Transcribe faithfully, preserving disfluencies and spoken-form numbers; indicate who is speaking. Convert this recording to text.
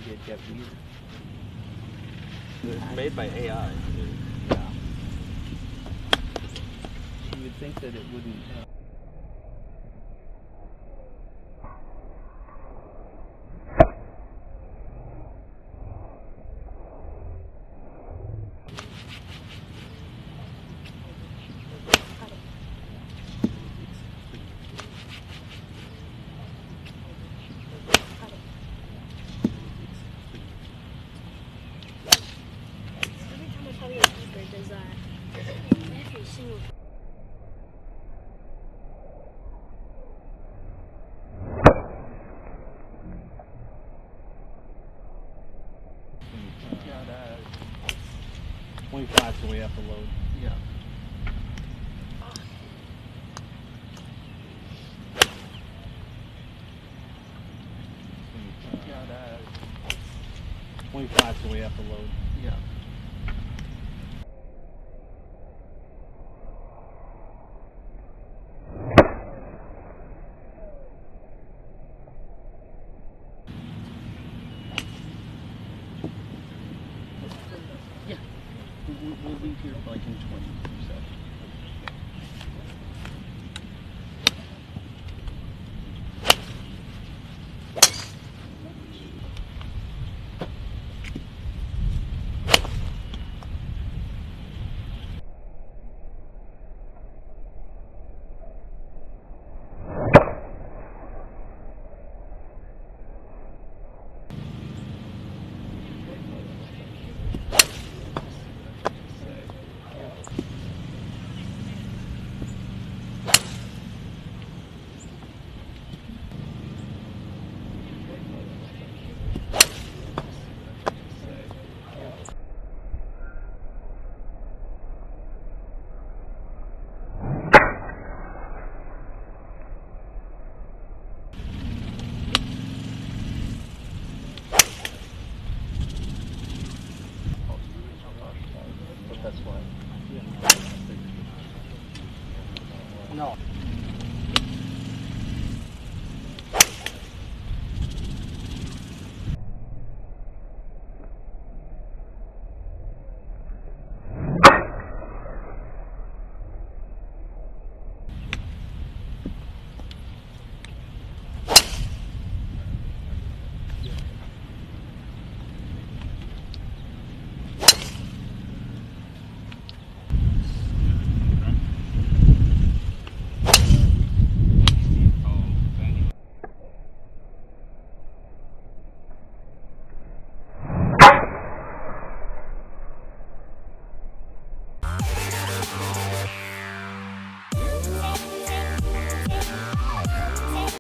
Speaker 1: get get weird.
Speaker 2: It's made by A I.
Speaker 1: Yeah. You would think that it wouldn't. Uh,
Speaker 3: There's a every single
Speaker 1: got uh, twenty-five, so we have to load.
Speaker 2: Yeah.
Speaker 1: Got uh, twenty-five, so we have to load.
Speaker 2: Yeah.
Speaker 1: Yeah. We'll, we'll leave here like in twenty.